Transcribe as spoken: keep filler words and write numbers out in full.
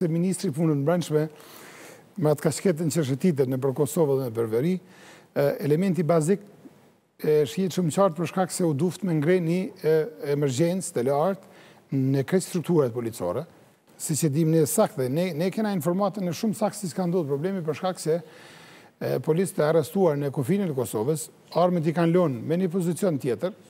Ministri punën brendshme me atë kasketën që shëtitet në për Kosovë dhe në për veri, elementi bazik shihet shumë qartë për shkak se u duft me ngre një emergjencë të lartë në krejt strukturat policore, si që dim në saktë, ne, ne kena informatën në shumë saktë si s'ka ndodhur problemi për shkak se policët e arrestuar në kufirin e Kosovës, armët i kanë lënë me një pozicion tjetër,